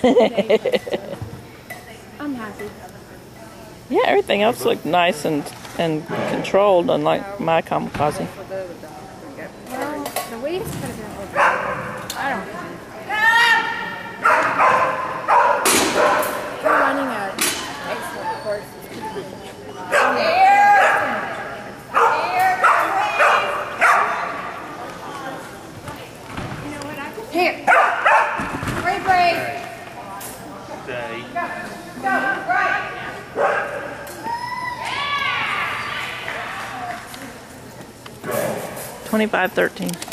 I'm happy. Yeah, everything else looked nice and controlled, unlike my kamikaze. Well, the weights could have been a little bit. I don't know. We're running an excellent course. Here. Break. Go. Right. 25-13.